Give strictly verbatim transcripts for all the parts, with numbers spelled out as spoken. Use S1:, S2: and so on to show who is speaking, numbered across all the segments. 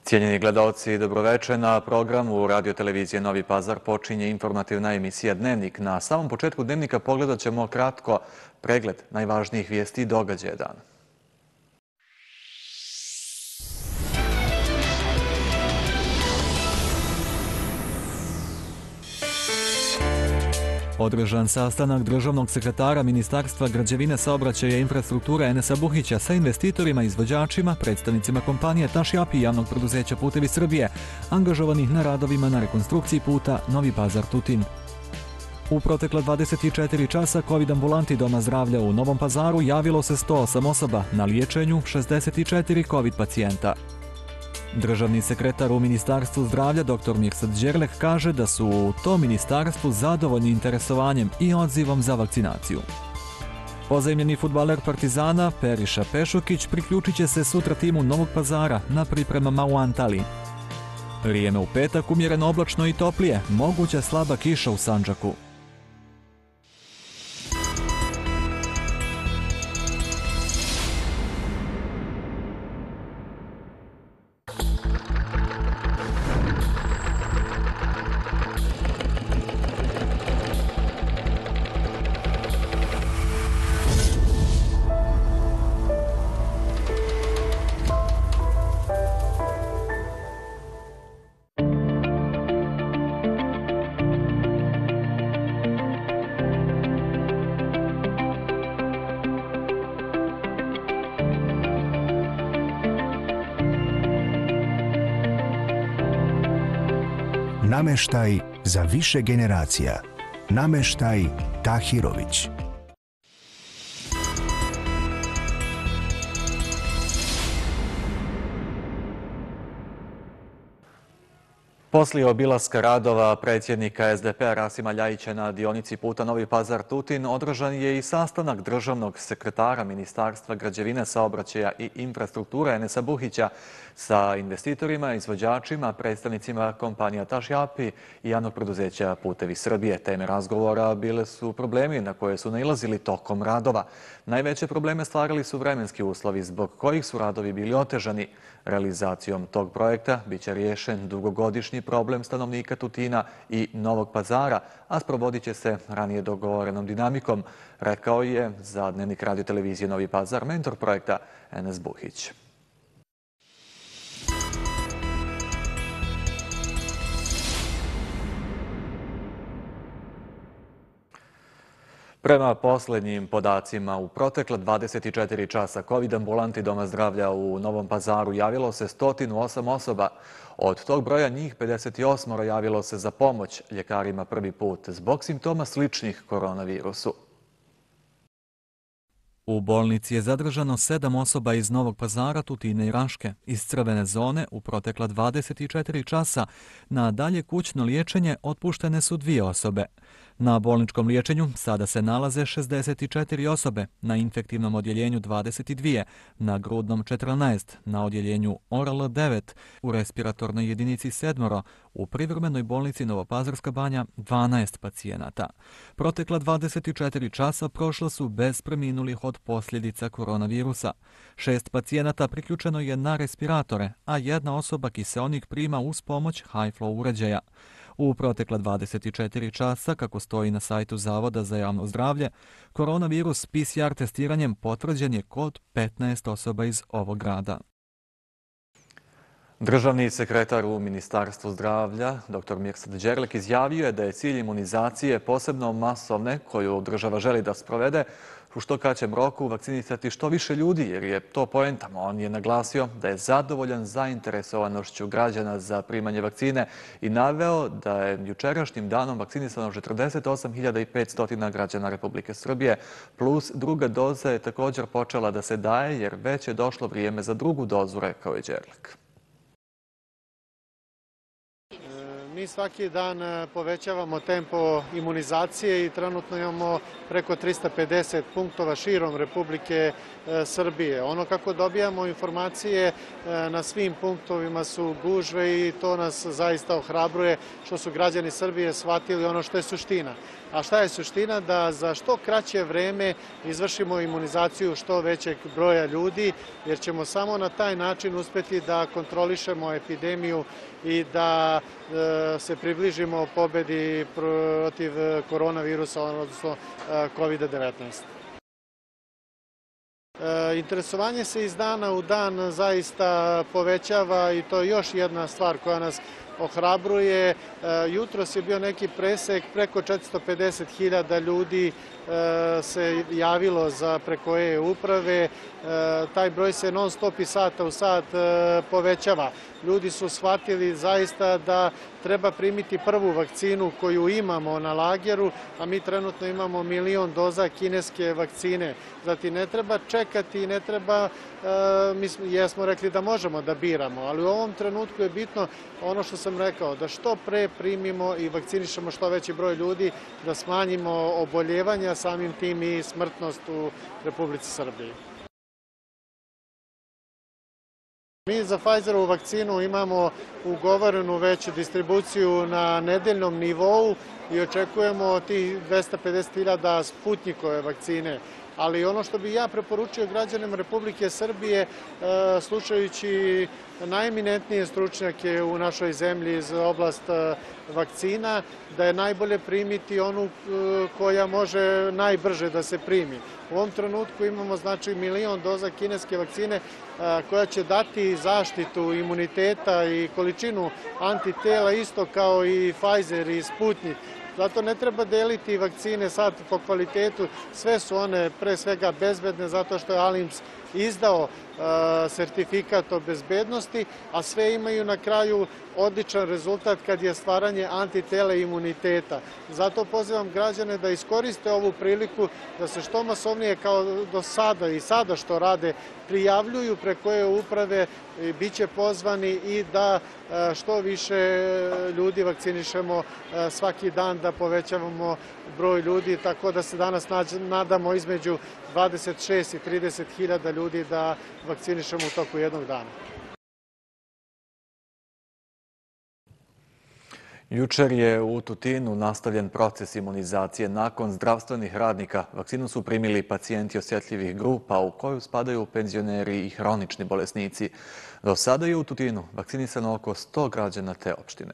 S1: Cijenjeni gledalci, dobroveče. Na programu radiotelevizije Novi Pazar počinje informativna emisija Dnevnik. Na samom početku Dnevnika pogledat ćemo kratko pregled najvažnijih vijesti i događaja dana. Održan sastanak državnog sekretara Ministarstva građevine, saobraćaja i infrastrukture Enesa Buhića sa investitorima, izvođačima, predstavnicima kompanije Tašjap i javnog preduzeća Putevi Srbije, angažovanih na radovima na rekonstrukciji puta Novi Pazar-Tutin. U protekla dvadeset četiri časa COVID ambulanti Doma zdravlja u Novom Pazaru javilo se sto osam osoba, na liječenju šezdeset četiri COVID pacijenta. Državni sekretar u Ministarstvu zdravlja dr Mirsad Đerlek kaže da su u tom ministarstvu zadovoljni interesovanjem i odzivom za vakcinaciju. Pozajmljeni fudbaler Partizana Periša Pešukić priključit će se sutra timu Novog Pazara na pripremama u Antaliji. Vrijeme u petak umjereno oblačno i toplije, moguća slaba kiša u Sandžaku.
S2: Nameštaj za više generacija. Nameštaj Tahirović.
S1: Poslije obilaska radova predsjednika es de pe a Rasima Ljajića na dionici puta Novi Pazar-Tutin održan je i sastanak državnog sekretara Ministarstva građevine, saobraćaja i infrastrukture Enesa Buhića sa investitorima, izvođačima, predstavnicima kompanija Tašjap i javnog preduzeća Putevi Srbije. Teme razgovora bile su problemi na koje su nailazili tokom radova. Najveće probleme stvarali su vremenski uslovi zbog kojih su radovi bili otežani. Realizacijom tog projekta biće riješen dugogodišnji problem stanovnika Tutina i Novog Pazara, a sprovodit će se ranije dogovorenom dinamikom, rekao je za Dnevnik radiotelevizije Novi Pazar mentor projekta Enes Buhić. Prema posljednjim podacima, u protekla dvadeset četiri časa COVID ambulanti Doma zdravlja u Novom Pazaru javilo se sto osam osoba. Od tog broja njih pedeset osam javilo se za pomoć ljekarima prvi put zbog simptoma sličnih koronavirusu. U bolnici je zadržano sedam osoba iz Novog Pazara, Tutina i Raške. Iz crvene zone u protekla dvadeset četiri časa na dalje kućno liječenje otpuštene su dvije osobe. Na bolničkom liječenju sada se nalaze šezdeset četiri osobe, na infektivnom odjeljenju dvadeset dvije, na grudnom četrnaest, na odjeljenju O R L devet, u respiratornoj jedinici sedmoro, u privremenoj bolnici Novopazarska banja dvanaest pacijenata. Protekla dvadeset četiri časa prošla su bez preminulih od posljedica koronavirusa. Šest pacijenata priključeno je na respiratore, a jedna osoba kiseonik prima uz pomoć high flow uređaja. U protekla dvadeset četiri časa, kako stoji na sajtu Zavoda za javno zdravlje, koronavirus P C R testiranjem potvrđen je kod petnaest osoba iz ovog grada. Državni sekretar u Ministarstvu zdravlja, dr Mirsad Đerlek, izjavio je da je cilj imunizacije, posebno masovne, koju država želi da sprovede, u što kraćem roku vakcinisati što više ljudi, jer je to poenta. On je naglasio da je zadovoljan zainteresovanošću građana za primanje vakcine i naveo da je jučerašnjim danom vakcinisano četrdeset osam hiljada petsto građana Republike Srbije, plus druga doza je također počela da se daje, jer već je došlo vrijeme za drugu dozu, rekao je Đerlek.
S3: Mi svaki dan povećavamo tempo imunizacije i trenutno imamo preko trista pedeset punktova širom Republike Srbije. Ono kako dobijamo informacije na svim punktovima su gužve i to nas zaista ohrabruje što su građani Srbije shvatili ono što je suština. A šta je suština? Da za što kraće vreme izvršimo imunizaciju što većeg broja ljudi, jer ćemo samo na taj način uspeti da kontrolišemo epidemiju i da se približimo pobedi protiv koronavirusa, odnosno kovid devetnaest. Interesovanje se iz dana u dan zaista povećava i to je još jedna stvar koja nas ohrabruje. Jutros je bio neki presek, preko četiristo pedeset hiljada ljudi se javilo za preko e-uprave. Taj broj se non stop i sata u sat povećava. Ljudi su shvatili zaista da treba primiti prvu vakcinu koju imamo na lageru, a mi trenutno imamo milion doza kineske vakcine. Zatim ne treba čekati, ne treba, mi jesmo rekli da možemo da biramo, ali u ovom trenutku je bitno ono što sam rekao, da što pre primimo i vakcinišemo što veći broj ljudi, da smanjimo oboljevanja, samim tim i smrtnost u Republici Srbiji. Mi za Pfizerovu vakcinu imamo ugovorenu već distribuciju na nedeljnom nivou i očekujemo tih dvesta pedeset hiljada Sputnikove vakcine. Ali ono što bi ja preporučio građanima Republike Srbije, slušajući najeminentnije stručnjake u našoj zemlji iz oblast vakcina, da je najbolje primiti onu koja može najbrže da se primi. U ovom trenutku imamo znači milion doza kineske vakcine koja će dati zaštitu imuniteta i količinu antitela isto kao i Pfizer i Sputnik. Zato ne treba deliti vakcine sad po kvalitetu, sve su one pre svega bezbedne zato što je ALIMS izdao sertifikat o bezbednosti, a sve imaju na kraju odličan rezultat kad je stvaranje antitela i imuniteta. Zato pozivam građane da iskoriste ovu priliku, da se što masovnije kao do sada i sada što rade prijavljuju preko e-uprave, bit će pozvani i da što više ljudi vakcinišemo svaki dan, da povećavamo broj ljudi, tako da se danas nadamo između dvadeset šest i trideset hiljada ljudi da vakcinišemo u toku jednog dana.
S1: Jučer je u Tutinu nastavljen proces imunizacije. Nakon zdravstvenih radnika vakcinu su primili pacijenti osjetljivih grupa u koju spadaju penzioneri i hronični bolesnici. Do sada je u Tutinu vakcinisano oko sto građana te opštine.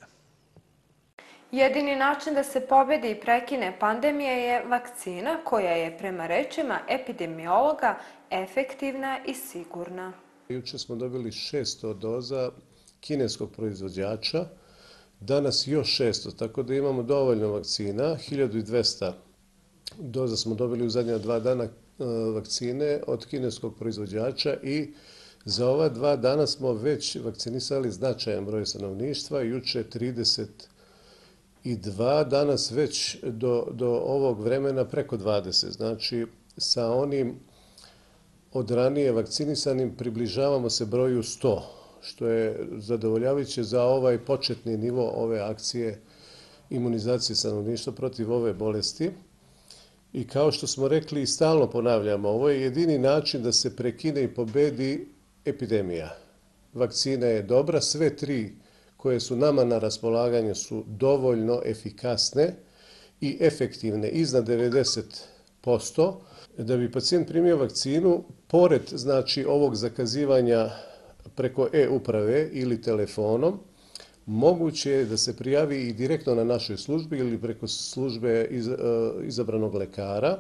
S4: Jedini način da se pobedi i prekine pandemija je vakcina koja je prema rečima epidemiologa efektivna i sigurna.
S5: Jučer smo dobili šesto doza kineskog proizvođača, danas još šesto, tako da imamo dovoljno vakcina. hiljadu dvesta doza smo dobili u zadnja dva dana vakcine od kineskog proizvođača i za ova dva dana smo već vakcinisali značajan broj stanovništva, juče trideset dva, danas već do, do ovog vremena preko dvadeset. Znači, sa onim od ranije vakcinisanim približavamo se broju sto, što je zadovoljavajuće za ovaj početni nivo ove akcije imunizacije stanovništva protiv ove bolesti. I kao što smo rekli i stalno ponavljamo, ovo je jedini način da se prekine i pobedi epidemija. Vakcina je dobra, sve tri koje su nama na raspolaganju su dovoljno efikasne i efektivne, iznad devedeset posto. Da bi pacijent primio vakcinu, pored znači ovog zakazivanja preko e-uprave ili telefonom, moguće je da se prijavi i direktno na našoj službi ili preko službe izabranog lekara.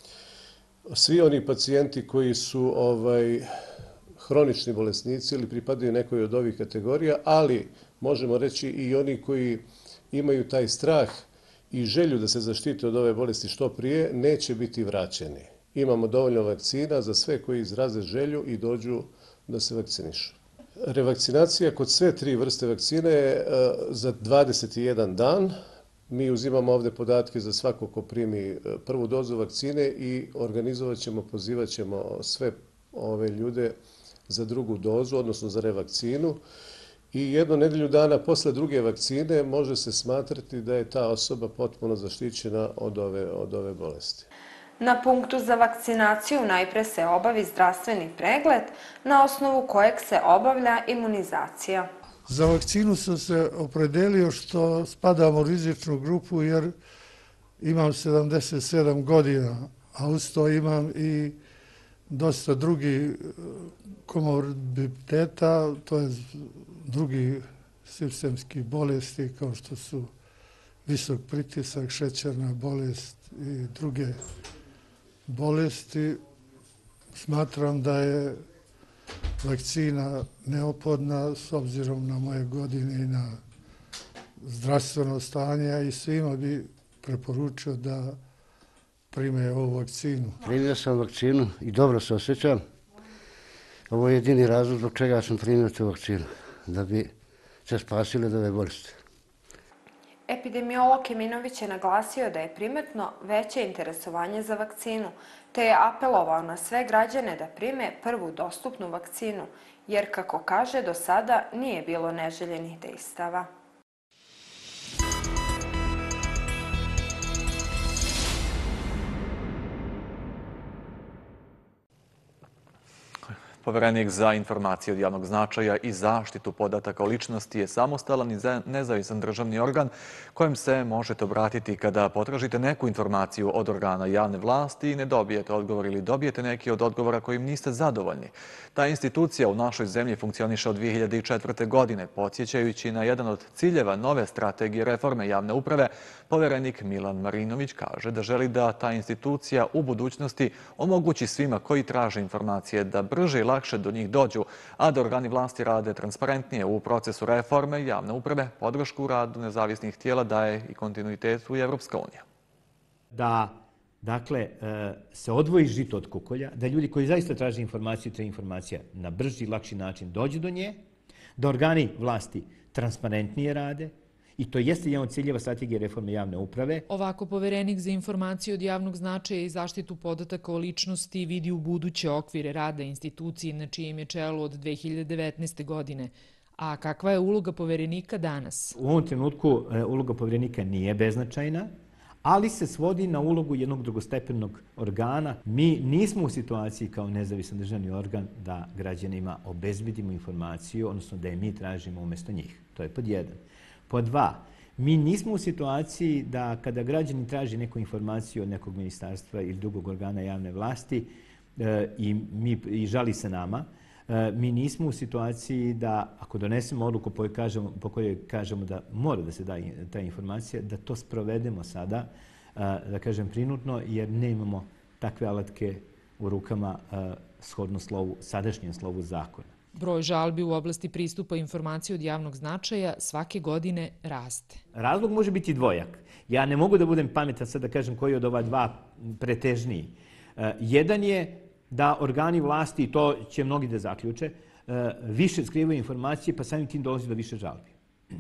S5: Svi oni pacijenti koji su ovaj, hronični bolesnici ili pripadaju nekoj od ovih kategorija, ali možemo reći i oni koji imaju taj strah i želju da se zaštite od ove bolesti što prije, neće biti vraćeni. Imamo dovoljno vakcina za sve koji izraze želju i dođu da se vakcinišu. Revakcinacija kod sve tri vrste vakcine je za dvadeset jedan dan. Mi uzimamo ovde podatke za svako ko primi prvu dozu vakcine i organizovat ćemo, pozivat ćemo sve ove ljude za drugu dozu, odnosno za revakcinu. i jednu nedelju dana posle druge vakcine može se smatrati da je ta osoba potpuno zaštićena od ove, od ove bolesti.
S4: Na punktu za vakcinaciju najpre se obavi zdravstveni pregled, na osnovu kojeg se obavlja imunizacija.
S6: Za vakcinu sam se opredelio što spadam u rizičnu grupu jer imam sedamdeset sedam godina, a uz to imam i dosta drugih komorbiditeta, to je drugi sistemski bolesti kao što su visok pritisak, šećerna bolest i druge bolesti. Smatram da je vakcina neophodna s obzirom na moje godine i na zdravstveno stanje i svima bi preporučio da prime ovu vakcinu.
S7: Primio sam vakcinu i dobro se osjećam. Ovo je jedini razlog zbog čega sam primio tu vakcinu, da bi se spasili od ove bolesti.
S4: Epidemiolog Eminović je naglasio da je primetno veće interesovanje za vakcinu, te je apelovao na sve građane da prime prvu dostupnu vakcinu, jer, kako kaže, do sada nije bilo neželjenih dejstava.
S1: Poverenik za informacije od javnog značaja i zaštitu podataka o ličnosti je samostalan i nezavisan državni organ kojem se možete obratiti kada potražite neku informaciju od organa javne vlasti i ne dobijete odgovor ili dobijete neki od odgovora kojim niste zadovoljni. Ta institucija u našoj zemlji funkcioniše od dvije hiljade četvrte. godine, podsjećajući na jedan od ciljeva nove strategije reforme javne uprave. Poverenik Milan Marinović kaže da želi da ta institucija u budućnosti omogući svima koji traže informacije da brže i lakše do njih dođu, a da organi vlasti rade transparentnije u procesu reforme javne uprave. Podršku u radu nezavisnih tijela daje i kontinuitetu i Evropska unija.
S8: Da, dakle, se odvoji žito od kukolja, da ljudi koji zaista traže informaciju, te informacija na brži i lakši način dođu do nje, da organi vlasti transparentnije rade, i to jeste jedan od ciljeva strategije reforme javne uprave.
S9: Ovako Poverenik za informacije od javnog značaja i zaštitu podataka o ličnosti vidi u buduće okvire rada institucije na čijem je čelu od dve hiljade devetnaeste. godine. A kakva je uloga Poverenika danas?
S8: U ovom trenutku uloga Poverenika nije beznačajna, ali se svodi na ulogu jednog drugostepenog organa. Mi nismo u situaciji kao nezavisan državni organ da građanima obezbedimo informaciju, odnosno da je mi tražimo umjesto njih. To je pod jedan. Pod dva, mi nismo u situaciji da kada građani traži neku informaciju od nekog ministarstva ili drugog organa javne vlasti e, i, mi, i žali se nama, e, mi nismo u situaciji da ako donesemo odluku po, kažemo, po kojoj kažemo da mora da se da ta informacija, da to sprovedemo sada, e, da kažem prinudno, jer ne imamo takve alatke u rukama e, shodno slovu, sadašnjem slovu zakona.
S9: Broj žalbi u oblasti pristupa informacije od javnog značaja svake godine raste.
S8: Razlog može biti dvojak. Ja ne mogu da budem pametan sad da kažem koji od ova dva pretežniji. Jedan je da organi vlasti, i to će mnogi da zaključe, više skrivaju informacije pa samim tim dolazi do više žalbi.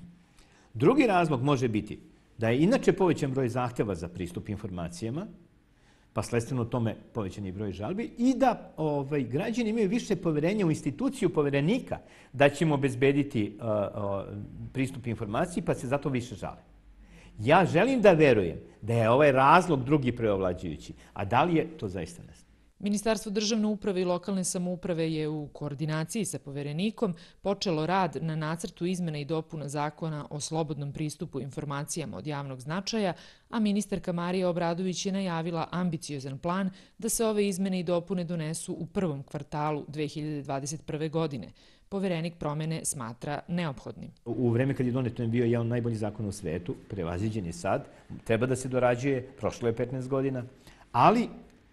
S8: Drugi razlog može biti da je inače povećan broj zahteva za pristup informacijama, pa sledstveno tome povećan je broj žalbi, i da ovaj, građani imaju više poverenja u instituciju Poverenika da ćemo obezbediti uh, uh, pristup informaciji, pa se zato više žale. Ja želim da verujem da je ovaj razlog drugi preovlađujući, a da li je, to zaista ne znam.
S9: Ministarstvo državne uprave i lokalne samouprave je u koordinaciji sa Poverenikom počelo rad na nacrtu izmena i dopuna zakona o slobodnom pristupu informacijama od javnog značaja, a ministarka Marija Obradović je najavila ambiciozan plan da se ove izmene i dopune donesu u prvom kvartalu dve hiljade dvadeset prve. godine. Poverenik promene smatra neophodnim.
S8: U vreme kad je donet, je bio jedan od najboljih zakona u svetu, prevaziđen je sad, treba da se dorađuje, prošlo je petnaest godina, ali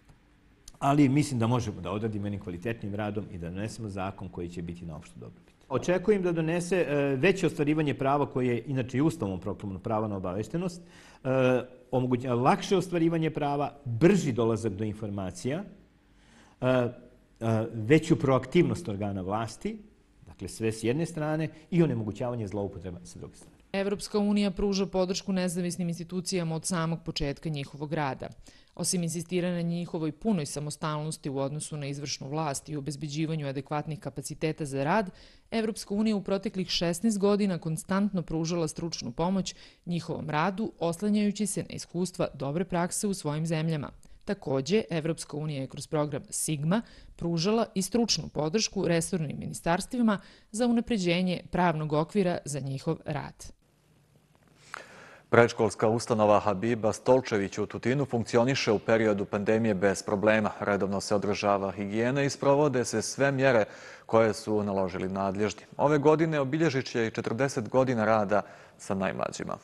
S8: ali mislim da možemo da odradimo jednim kvalitetnim radom i da donesemo zakon koji će biti na opštu dobrobit. Očekujem da donese veće ostvarivanje prava koje je inače i Ustavom proklamano pravo na obaveštenost, omogućava lakše ostvarivanje prava, brži dolazak do informacija, veću proaktivnost organa vlasti, dakle sve s jedne strane, i onemogućavanje zloupotreba sa druge strane.
S9: Evropska unija pruža podršku nezavisnim institucijama od samog početka njihovog rada. Osim insistiranja na njihovoj punoj samostalnosti u odnosu na izvršnu vlast i obezbeđivanju adekvatnih kapaciteta za rad, Evropska unija u proteklih šesnaest godina konstantno pružala stručnu pomoć njihovom radu, oslanjajući se na iskustva dobre prakse u svojim zemljama. Takođe, Evropska unija je kroz program Sigma pružala i stručnu podršku resornim ministarstvima za unapređenje pravnog okvira za njihov rad.
S1: Predškolska ustanova Habiba Stolčević u Tutinu funkcioniše u periodu pandemije bez problema. Redovno se održava higijena i sprovode se sve mjere koje su naložili nadležni. Ove godine obilježit će i četrdeset godina rada sa najmlađima.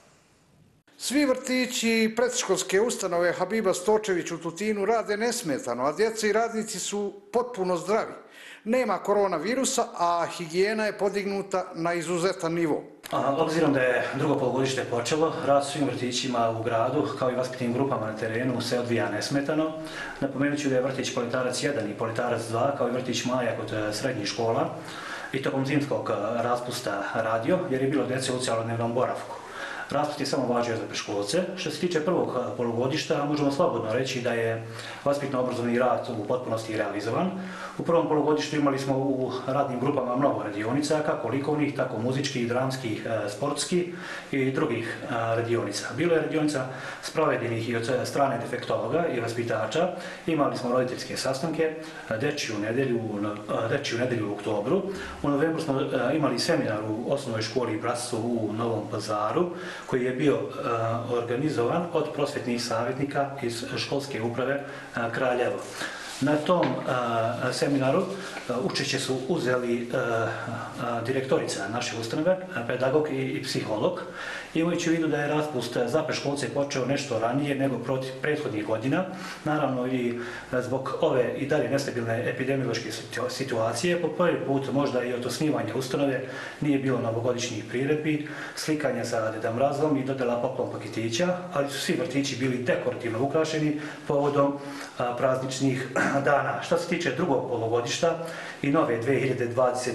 S10: Svi vrtići i predškolske ustanove Habiba Stočević u Tutinu rade nesmetano, a djeca i radnici su potpuno zdravi. Nema koronavirusa, a higijena je podignuta na izuzetan nivo.
S11: Obzirom da je drugo polugodište počelo, rad svim vrtićima u gradu, kao i vaspitnim grupama na terenu, se odvija nesmetano. Napomenut ću da je vrtić Politarac jedan i Politarac dva, kao i vrtić Maja kod srednjih škola, i tokom zimskog raspusta radio, jer je bilo djece u cjelodnevnom boravku. Raspust je samo važio za predškolce. Što se tiče prvog polugodišta, možemo slobodno reći da je vaspitno-obrazovni rad u potpunosti realizovan. U prvom polugodištu imali smo u radnim grupama mnogo radionica, kako likovnih, tako muzičkih, dramskih, sportskih i drugih radionica. Bilo je radionica sprovedenih i od strane defektologa i vaspitača. Imali smo roditeljske sastanke, dečiju nedelju, dečiju nedelju u oktobru. U novembru smo imali seminar u osnovnoj školi Bratstvo u Novom Pazaru, koji je bio uh, organizovan od prosvetnih savjetnika iz školske uprave uh, Kraljevo. Na tom uh, seminaru uh, učešće su uzeli uh, uh, direktorica naše ustanove, pedagog i, i psiholog, imajući u vidu da je raspust za predškolce počeo nešto ranije nego protiv prethodnih godina. Naravno i zbog ove i dalje nestabilne epidemiološke situacije, po prvi put možda i od osnivanja ustanove nije bilo novogodišnjih priredbi, slikanja sa Deda Mrazom i dodela poklon paketića, ali su svi vrtići bili dekorativno ukrašeni povodom a, prazničnih dana. Što se tiče drugog polugodišta i nove dve hiljade dvadeset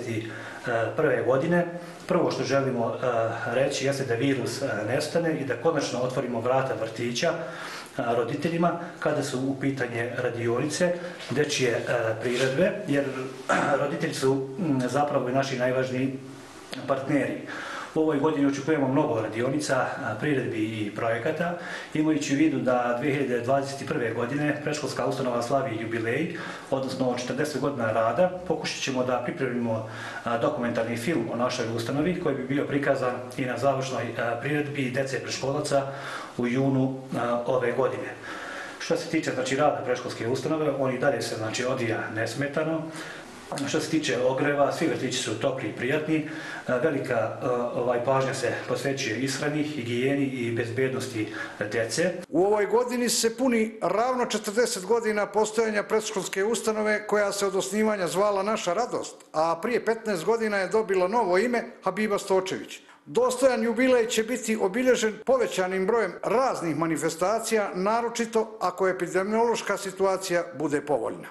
S11: prve. godine, prvo što želimo uh, reći jeste da virus uh, nestane i da konačno otvorimo vrata vrtića uh, roditeljima kada su u pitanje radionice, dečije uh, priredbe, jer uh, roditelji su um, zapravo i naši najvažniji partneri. U ovoj godini očekujemo mnogo radionica, priredbi i projekata, imajući u vidu da dve hiljade dvadeset prve. godine predškolska ustanova slavi jubilej, odnosno četrdeset godina rada. Pokušat ćemo da pripremimo dokumentarni film o našoj ustanovi koji bi bio prikazan i na završnoj priredbi dece predškolaca u junu ove godine. Što se tiče znači, rada predškolske ustanove, on i dalje se znači, odvija nesmetano. Što se tiče ogreva, svi vrtići su topli i prijatni. Velika ovaj, pažnja se posvećuje ishrani, higijeni i bezbednosti djece.
S10: U ovoj godini se puni ravno četrdeset godina postojanja predškolske ustanove koja se od osnivanja zvala Naša radost, a prije petnaest godina je dobila novo ime Habiba Stočević. Dostojan jubilej će biti obilježen povećanim brojem raznih manifestacija, naročito ako epidemiološka situacija bude povoljna.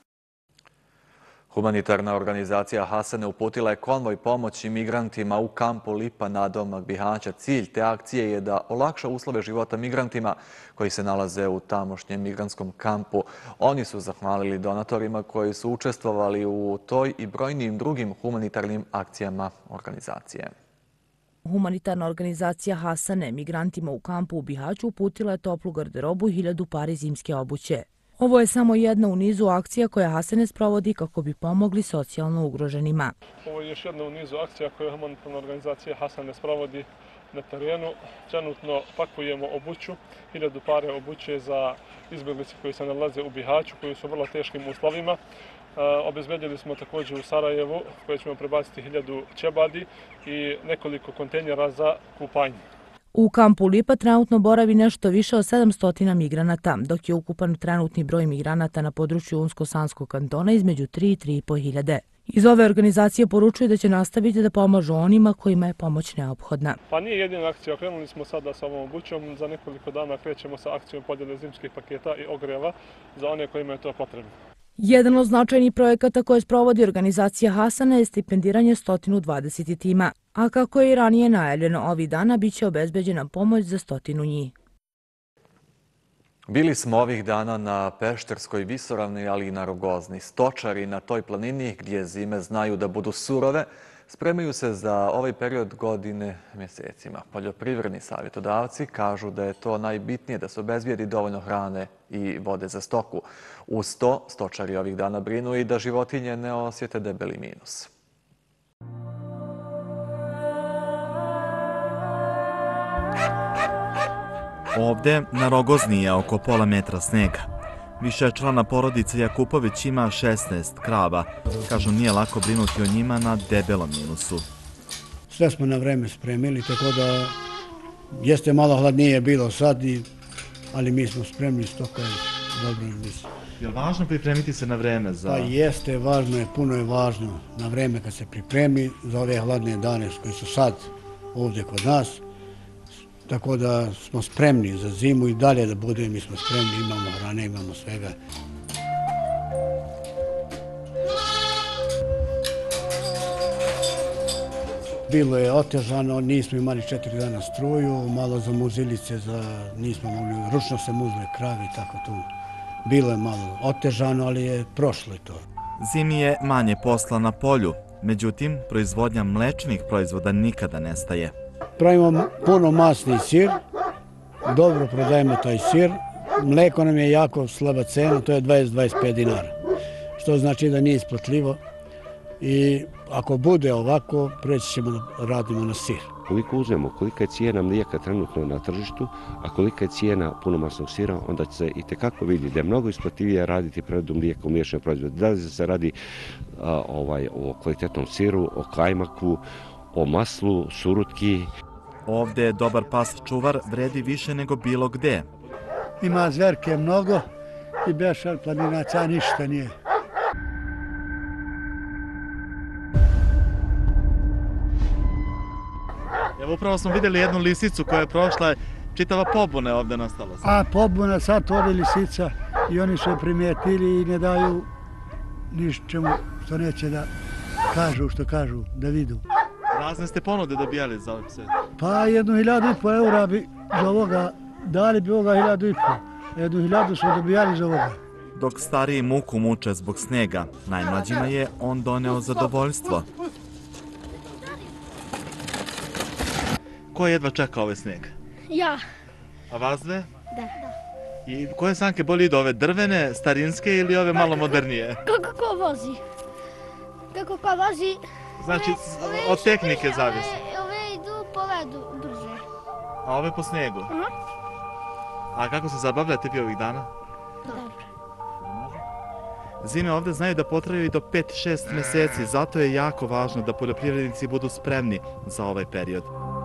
S1: Humanitarna organizacija Hasene uputila je konvoj pomoći migrantima u kampu Lipa na domak Bihaća. Cilj te akcije je da olakša uslove života migrantima koji se nalaze u tamošnjem migrantskom kampu. Oni su zahvalili donatorima koji su učestvovali u toj i brojnim drugim humanitarnim akcijama organizacije.
S12: Humanitarna organizacija Hasane migrantima u kampu u Bihaću uputila je toplu garderobu i hiljadu pari zimske obuće. Ovo je samo jedna u nizu akcija koja Hasene sprovodi kako bi pomogli socijalno ugroženima.
S13: Ovo je još jedna u nizu akcija koje humanitarna organizacija Hasene sprovodi na terenu. Trenutno pakujemo obuću, hiljadu pare obuće za izbjeglice koji se nalaze u Bihaću, koji su u vrlo teškim uslovima. Obezbedili smo također u Sarajevu, koje ćemo prebaciti hiljadu ćebadi i nekoliko kontejnera za kupanje.
S12: U kampu Lipa trenutno boravi nešto više od sedamsto migranata, dok je ukupan trenutni broj migranata na području Unsko-Sanskog kantona između tri i tri i po hiljade. Iz ove organizacije poručuju da će nastaviti da pomažu onima kojima je pomoć neophodna.
S13: Pa nije jedina akcija, krenuli smo sada sa ovom obućom, za nekoliko dana krećemo sa akcijom podjele zimskih paketa i ogreva za one kojima je to potrebno.
S12: Jedan od značajnih projekata koje sprovodi organizacija Hasana je stipendiranje sto dvadeset tima, a kako je i ranije najavljeno, ovih dana biće obezbeđena pomoć za stotinu njih.
S1: Bili smo ovih dana na Pešterskoj visoravni, ali i na Rogozni. Stočari na toj planini, gdje zime znaju da budu surove, spremaju se za ovaj period godine mjesecima. Poljoprivredni savjetodavci kažu da je to najbitnije da se obezbijedi dovoljno hrane i vode za stoku. Uz to, stočari ovih dana brinu i da životinje ne osjete debeli minus.
S14: Ovde na Rogozni je oko pola metra snega. Višečlana porodica Jakupović ima šesnaest krava. Kažu, nije lako brinuti o njima na debelom minusu.
S15: Sve smo na vreme spremili, tako da jeste malo hladnije bilo sad, ali mi smo spremni, stoka je dobro.
S14: Je li važno pripremiti se na vreme za...
S15: Pa jeste, važno je, puno je važno na vreme kad se pripremi za ove hladne dane koji su sad ovdje kod nas. Tako da smo spremni za zimu i dalje da budemo, mi smo spremni, imamo hrane, imamo svega. Bilo je otežano, nismo imali četiri dana struju, malo za muzilice, za, nismo mogli, ručno se muzle kravi, tako tu. Bilo je malo otežano, ali je prošlo i to.
S14: Zimi je manje posla na polju, međutim, proizvodnja mlečnih proizvoda nikada nestaje.
S15: Pravimo puno masni sir, dobro prodajemo taj sir. Mleko nam je jako slaba cena, to je dvadeset do dvadeset pet dinara, što znači da nije isplatljivo. I ako bude ovako, preći ćemo da radimo na sir.
S16: Koliko uzmemo, kolika je cijena mlijeka trenutno na tržištu, a kolika je cijena punomasnog sira, onda će se i tekako vidjeti da je mnogo isplativije raditi preradu mlijeka u mliječne proizvode. Da li se radi a, ovaj, o kvalitetnom siru, o kajmaku, o maslu, surutki.
S14: Ovde je dobar pas čuvar, vredi više nego bilo gde.
S6: Ima zverke mnogo i bešar planinaca ništa nije.
S14: Evo upravo smo vidjeli jednu lisicu koja je prošla, čitava pobuna je ovde nastala.
S6: A pobuna sad ode lisica i oni su je primijetili i ne daju ničemu što neće da kažu što kažu, da vidu.
S14: Razne ste ponude dobijali za ove pse?
S6: Pa jednu hiljadu i po eura bi za ovoga, dali bi ovoga hiljadu i po. Jednu hiljadu smo dobijali za ovoga.
S14: Dok stariji muku muče zbog snega, najmlađima je on doneo zadovoljstvo. Ko je jedva čekao ovaj sneg?
S17: Ja.
S14: A vas dve?
S17: Da.
S14: I koje sanke bolje idu, ove drvene, starinske ili ove malo modernije?
S17: Kako ko vozi? Kako ko vozi?
S14: Znači, od tehnike zavisi.
S17: Ove idu po ledu brže.
S14: A ove po snegu? A kako se zabavljate vi ovih dana?
S17: Dobro.
S14: Zime ovde znaju da potraju i do pet do šest meseci, zato je jako važno da poljoprivrednici budu spremni za ovaj period.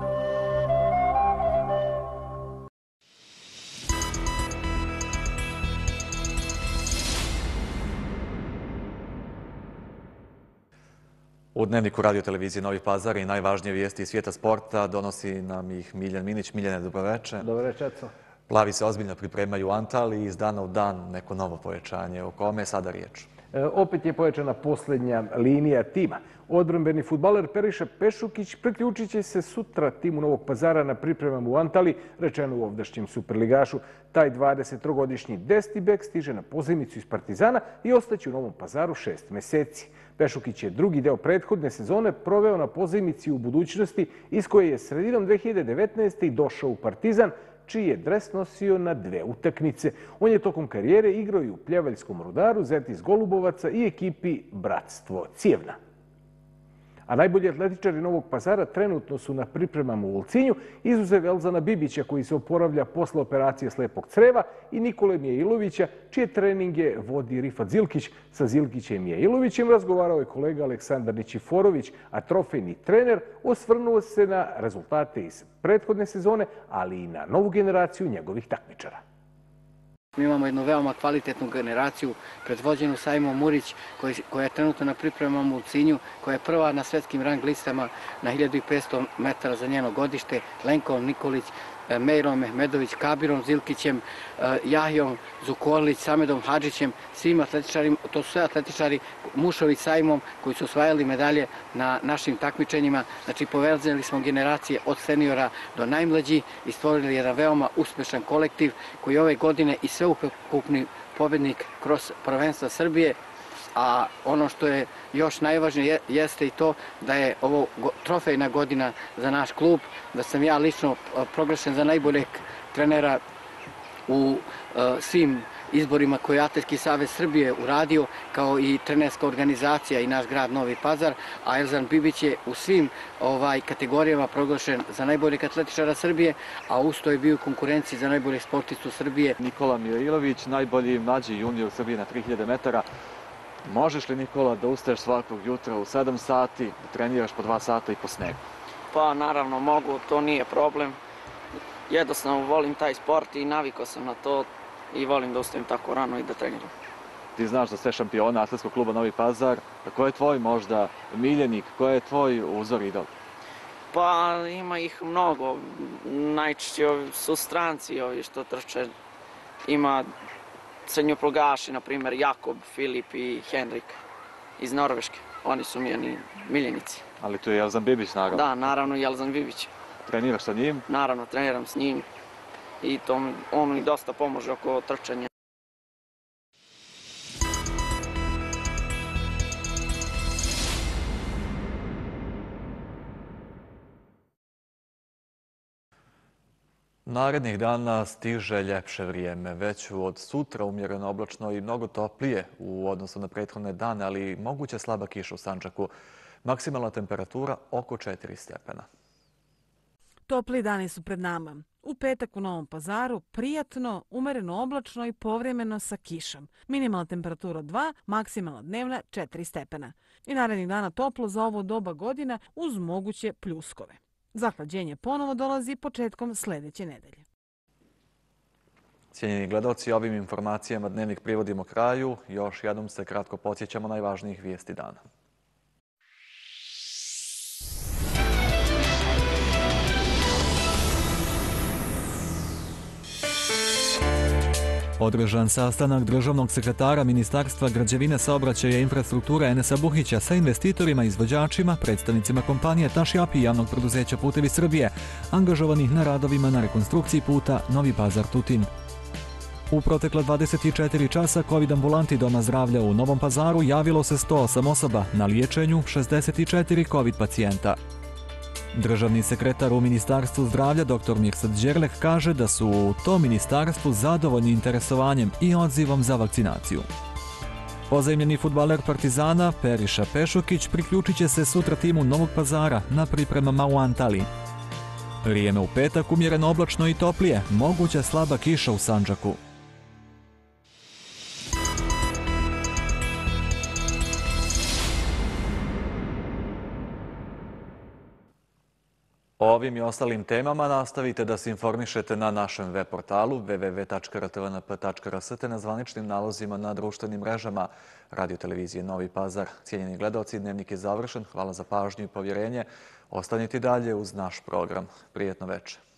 S1: U Dnevniku radio televizije Novi Pazar i najvažnije vijesti iz svijeta sporta donosi nam ih Miljan Minić. Miljane, dobroveče.
S18: Dobroveče, Eco.
S1: Plavi se ozbiljno pripremaju u Antali i iz dana u dan neko novo povećanje. O kome je sada riječ?
S18: E, opet je pojačana posljednja linija tima. Odbrambeni fudbaler Periša Pešukić priključit će se sutra timu Novog Pazara na pripremama u Antali, rečeno u ovdašnjem superligašu. Taj dvadesettrogodišnji deseti bek stiže na pozajmicu iz Partizana i ostaće u Novom Pazaru šest meseci. Pešukić je drugi deo prethodne sezone proveo na pozajmici u budućnosti, iz koje je sredinom dve hiljade devetnaeste. došao u Partizan, čiji je dres nosio na dve utakmice. On je tokom karijere igrao i u Pljevaljskom Rudaru, Zetis Golubovaca i ekipi Bratstvo Cijevna. A najbolji atletičari Novog Pazara trenutno su na pripremama u Ulcinju, izuzev Elzana Bibića koji se oporavlja posle operacije slepog creva i Nikole Mijailovića, čije treninge vodi Rifat Zilkić. Sa Zilkićem Mijailovićem razgovarao je kolega Aleksandar Ničiforović, a trofejni trener osvrnuo se na rezultate iz prethodne sezone, ali i na novu generaciju njegovih takmičara.
S19: Mi imamo jednu veoma kvalitetnu generaciju predvođenu Sajmom Murić, koja je trenutno na pripremama u Ulcinju, koja je prva na svetskim rang listama na hiljadu petsto metara za njeno godište, Lenkom Nikolić, Mejrom Mehmedović, Kabirom Zilkićem, Jahijom Zukorlić, Samedom Hadžićem, svim atletičarima, to su sve atletičari, Mušović Sajmom, koji su osvajali medalje na našim takmičenjima. Znači, povezali smo generacije od seniora do najmlađi i stvorili jedan veoma uspešan kolektiv koji ove godine i sveukupni pobednik kroz prvenstva Srbije. A ono što je još najvažnije jeste i to da je ovo trofejna godina za naš klub, da sam ja lično proglašen za najboljeg trenera u svim izborima koje je Atletski savez Srbije uradio, kao i trenerska organizacija i naš grad Novi Pazar, a Elzan Bibić je u svim kategorijama proglašen za najboljeg atletičara Srbije, a usto je bio u konkurenciji za najboljeg sportistu Srbije.
S20: Nikola Mirilović, najbolji mlađi junior Srbije na tri hiljade metara. Možeš li, Nikola, da ustaješ svakog jutra u sedam sati, da treniraš po dva sata i po snegu?
S21: Pa naravno mogu, to nije problem. Jednostavno volim taj sport i navikao sam na to i volim da ustajem tako rano i da treniram.
S20: Ti znaš za sve šampione Atletskog kluba Novi Pazar. Ko je tvoj možda miljenik, ko je tvoj uzor idol?
S21: Pa ima ih mnogo. Najčešće su stranci ovi što trče. Ima srednjoprogaši, na primjer Jakob, Filip i Henrik iz Norveške. Oni su mi miljenici.
S20: Ali tu je Elzan Bibić, naravno.
S21: Da, naravno i Elzan Bibić.
S20: Treniraš sa njim?
S21: Naravno, treniram s njim i to on mi dosta pomože oko trčanja.
S1: Narednih dana stiže ljepše vrijeme, već od sutra umjereno oblačno i mnogo toplije u odnosu na prethodne dane, ali moguće slaba kiša u Sandžaku. Maksimalna temperatura oko četiri stepena.
S22: Topli dani su pred nama. U petak u Novom Pazaru prijatno, umereno oblačno i povremeno sa kišom. Minimalna temperatura dva, maksimalna dnevna četiri stepena. I narednih dana toplo za ovo doba godina uz moguće pljuskove. Zahlađenje ponovo dolazi početkom sljedeće nedelje.
S1: Cijenjeni gledalci, ovim informacijama dnevnik privodimo kraju. Još jednom se kratko podsjećamo najvažnijih vijesti dana. Održan sastanak državnog sekretara Ministarstva građevine, saobraćaja i infrastrukture Enesa Buhića sa investitorima, izvođačima, predstavnicima kompanije Tašjapi i javnog preduzeća Putevi Srbije, angažovanih na radovima na rekonstrukciji puta Novi Pazar-Tutin. U protekla dvadeset četiri časa COVID ambulanti Doma zdravlja u Novom Pazaru javilo se sto osam osoba, na liječenju šezdeset četiri COVID pacijenta. Državni sekretar u Ministarstvu zdravlja dr Mirsad Đerlek kaže da su u tom ministarstvu zadovoljni interesovanjem i odzivom za vakcinaciju. Pozajmljeni fudbaler Partizana Periša Pešukić priključit će se sutra timu Novog Pazara na pripremama u Antaliji. Vrijeme u petak umjereno oblačno i toplije, moguća slaba kiša u Sandžaku. O ovim i ostalim temama nastavite da se informišete na našem web portalu w w w tačka r t v n p tačka r s te na zvaničnim nalozima na društvenim mrežama Radio televizije Novi Pazar. Cijenjeni gledalci, dnevnik je završen. Hvala za pažnju i povjerenje. Ostanite dalje uz naš program. Prijetno večer.